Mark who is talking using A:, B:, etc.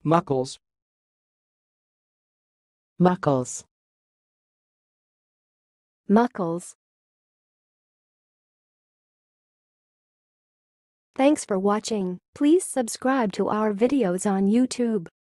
A: muckles,
B: muckles,
C: muckles. Thanks for watching. Please subscribe to our videos on YouTube.